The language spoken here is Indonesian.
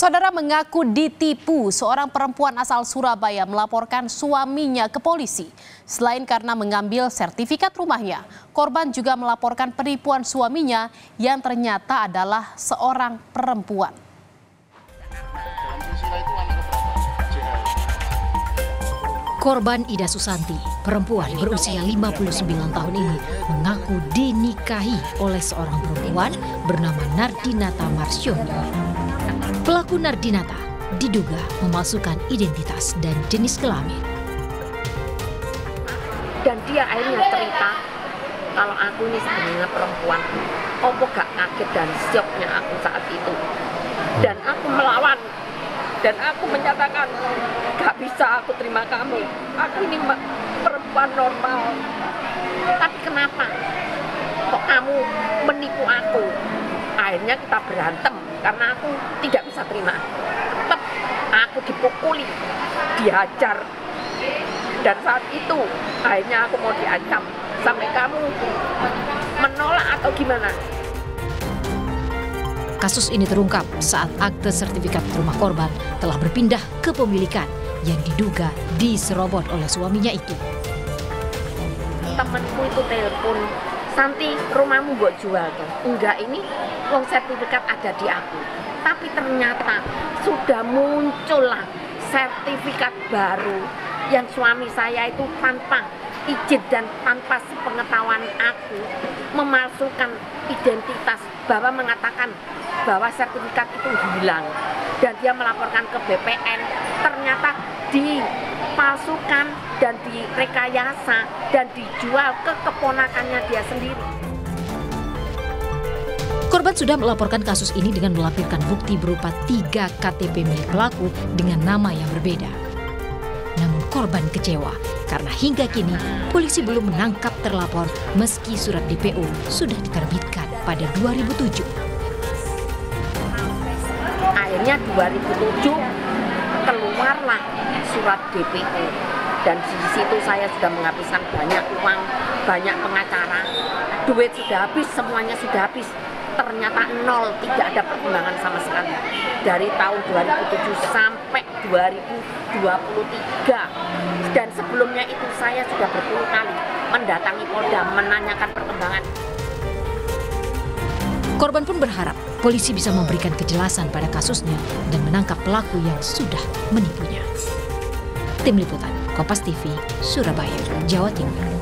Saudara mengaku ditipu. Seorang perempuan asal Surabaya melaporkan suaminya ke polisi. Selain karena mengambil sertifikat rumahnya, korban juga melaporkan penipuan suaminya yang ternyata adalah seorang perempuan. Korban Ida Susanti, perempuan berusia 59 tahun ini, mengaku dinikahi oleh seorang perempuan bernama Nardinata Marsiono. Pelaku Nardinata diduga memalsukan identitas dan jenis kelamin. Dan dia akhirnya cerita kalau aku ini sebenarnya perempuan. Opo gak kaget dan syoknya aku saat itu. Dan aku melawan. Dan aku menyatakan gak bisa aku terima kamu. Aku ini perempuan normal. Tapi kenapa kok kamu menipu aku? Akhirnya kita berantem karena aku tidak bisa terima. Tetap aku dipukuli, dihajar. Dan saat itu akhirnya aku mau diancam. Sampai kamu menolak atau gimana? Kasus ini terungkap saat akte sertifikat rumah korban telah berpindah ke pemilikan yang diduga diserobot oleh suaminya itu. Temanku itu telepon, "Santi, rumahmu buat jual kan?" Enggak, ini uang sertifikat ada di aku. Tapi ternyata sudah muncullah sertifikat baru yang suami saya itu tanpa izin dan tanpa sepengetahuan aku memalsukan identitas, bahwa mengatakan bahwa sertifikat itu hilang dan dia melaporkan ke BPN. Ternyata dipalsukan dan direkayasa dan dijual ke keponakannya dia sendiri. Korban sudah melaporkan kasus ini dengan melampirkan bukti berupa 3 KTP milik pelaku dengan nama yang berbeda. Namun korban kecewa karena hingga kini polisi belum menangkap terlapor meski surat DPO sudah diterbitkan pada 2007. Akhirnya 2007 keluarlah surat DPO dan di situ saya sudah menghabiskan banyak uang, banyak pengacara, duit sudah habis, semuanya sudah habis. Ternyata nol, tidak ada perkembangan sama sekali. Dari tahun 2007 sampai 2023. Dan sebelumnya itu saya sudah berpuluh kali mendatangi Polda menanyakan perkembangan. Korban pun berharap polisi bisa memberikan kejelasan pada kasusnya dan menangkap pelaku yang sudah menipunya. Tim Liputan, Kompas TV, Surabaya, Jawa Timur.